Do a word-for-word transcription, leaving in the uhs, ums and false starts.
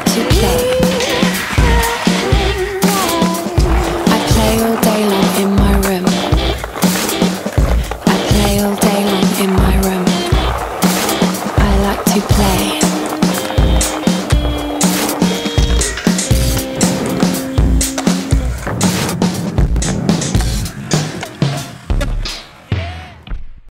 to play. I play all day long in my room. I play all day long in my room. I like to play.